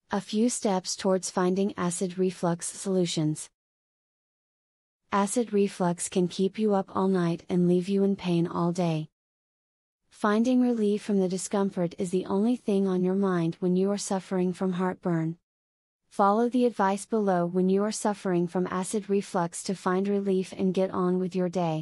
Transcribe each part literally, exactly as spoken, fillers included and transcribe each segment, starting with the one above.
A few steps towards finding acid reflux solutions. Acid reflux can keep you up all night and leave you in pain all day. Finding relief from the discomfort is the only thing on your mind when you are suffering from heartburn. Follow the advice below when you are suffering from acid reflux to find relief and get on with your day.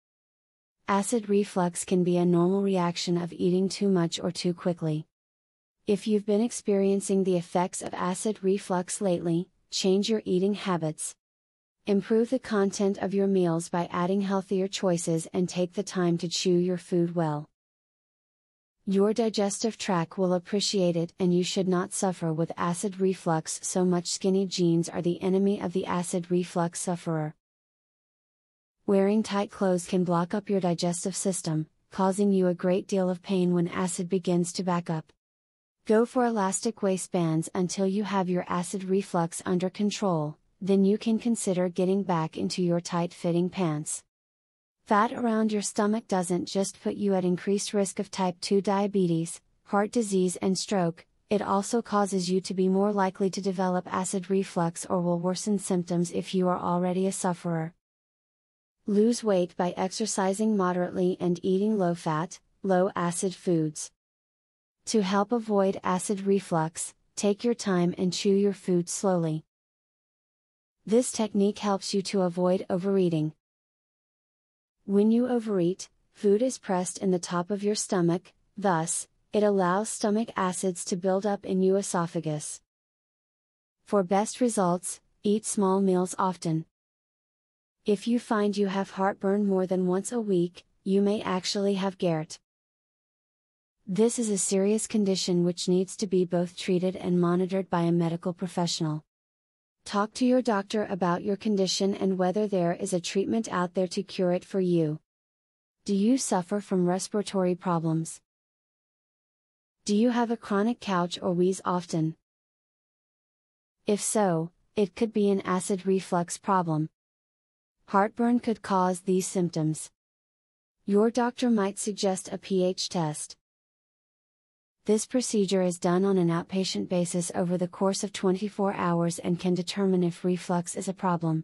Acid reflux can be a normal reaction of eating too much or too quickly. If you've been experiencing the effects of acid reflux lately, change your eating habits. Improve the content of your meals by adding healthier choices and take the time to chew your food well. Your digestive tract will appreciate it, and you should not suffer with acid reflux so much. Skinny jeans are the enemy of the acid reflux sufferer. Wearing tight clothes can block up your digestive system, causing you a great deal of pain when acid begins to back up. Go for elastic waistbands until you have your acid reflux under control, then you can consider getting back into your tight-fitting pants. Fat around your stomach doesn't just put you at increased risk of type two diabetes, heart disease and stroke, it also causes you to be more likely to develop acid reflux or will worsen symptoms if you are already a sufferer. Lose weight by exercising moderately and eating low-fat, low-acid foods. To help avoid acid reflux, take your time and chew your food slowly. This technique helps you to avoid overeating. When you overeat, food is pressed in the top of your stomach, thus, it allows stomach acids to build up in your esophagus. For best results, eat small meals often. If you find you have heartburn more than once a week, you may actually have gout. This is a serious condition which needs to be both treated and monitored by a medical professional. Talk to your doctor about your condition and whether there is a treatment out there to cure it for you. Do you suffer from respiratory problems? Do you have a chronic couch or wheeze often? If so, it could be an acid reflux problem. Heartburn could cause these symptoms. Your doctor might suggest a pH test. This procedure is done on an outpatient basis over the course of twenty-four hours and can determine if reflux is a problem.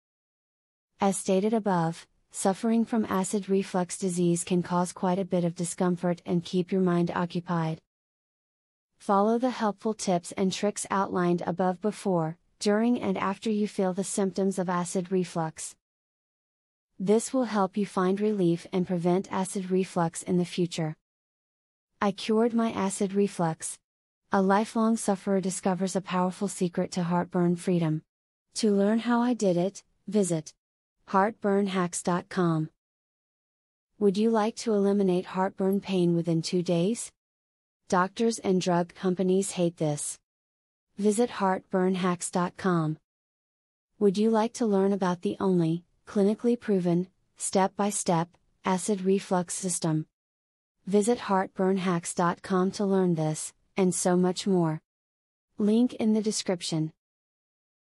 As stated above, suffering from acid reflux disease can cause quite a bit of discomfort and keep your mind occupied. Follow the helpful tips and tricks outlined above before, during and after you feel the symptoms of acid reflux. This will help you find relief and prevent acid reflux in the future. I cured my acid reflux. A lifelong sufferer discovers a powerful secret to heartburn freedom. To learn how I did it, visit heartburn hacks dot com. Would you like to eliminate heartburn pain within two days? Doctors and drug companies hate this. Visit heartburn hacks dot com. Would you like to learn about the only, clinically proven, step-by-step, acid reflux system? Visit heartburn hacks dot com to learn this, and so much more. Link in the description.